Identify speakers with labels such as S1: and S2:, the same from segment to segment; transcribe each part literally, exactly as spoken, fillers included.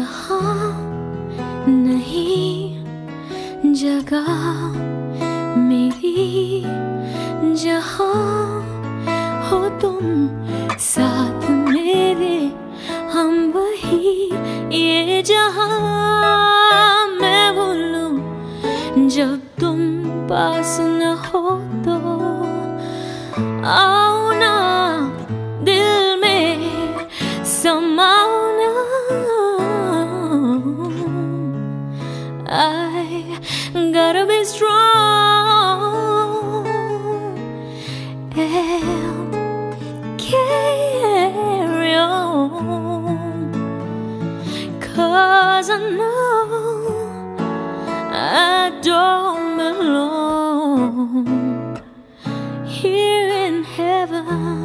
S1: यहाँ नहीं जगह मेरी, जहाँ हो तुम साथ मेरे, हम वही ये जहाँ मैं भूलूं जब तुम पास न हो तो। आओ ना दिल में समाओ ना, I gotta be strong and carry on, 'cause I know I don't belong here in heaven.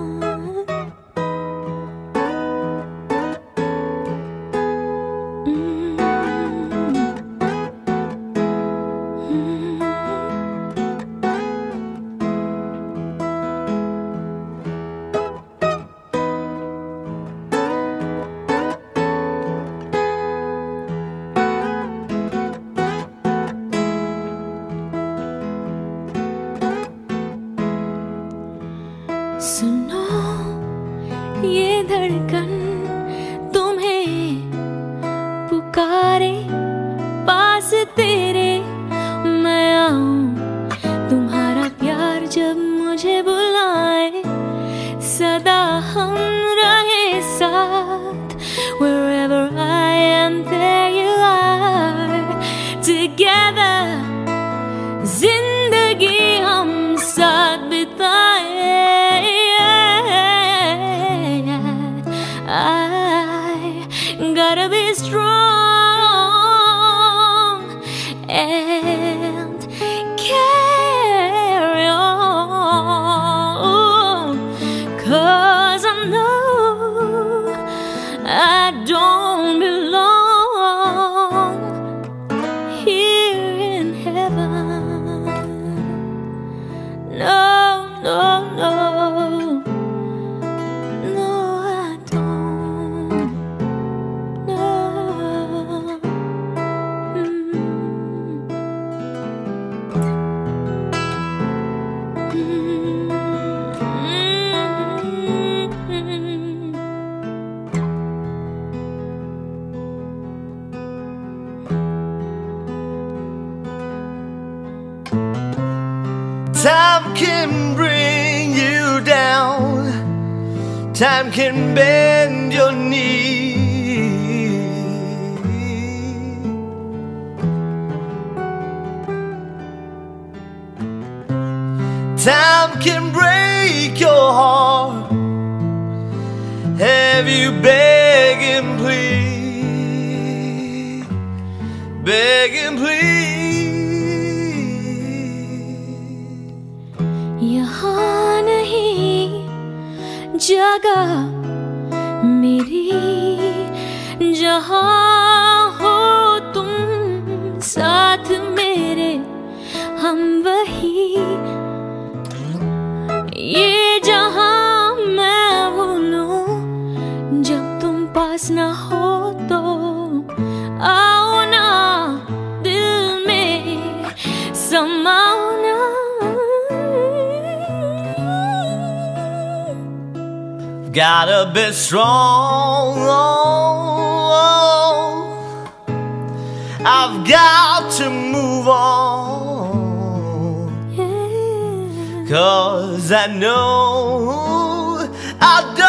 S1: सुनो ये धड़कन तुम्हें पुकारे पास तेरे, मैं आऊं तुम्हारा प्यार जब मुझे बुलाए, सदा हम रहे साथ, wherever I am there you are, together जिंदगी हम साथ बिताए। I gotta be strong and carry on, 'cause I know I don't belong here in heaven. No, no, no.
S2: Time can bring you down, time can bend your knee, time can break your heart, have you beg and plead, beg and plead.
S1: यहाँ नहीं जगह मेरी, जहाँ हो तुम साथ मेरे, हम वही ये जहाँ मैं भूलूं जब तुम पास न हो तो। आओ ना दिल में समाओ ना,
S2: gotta be strong, I've got to move on, 'cause I know I don't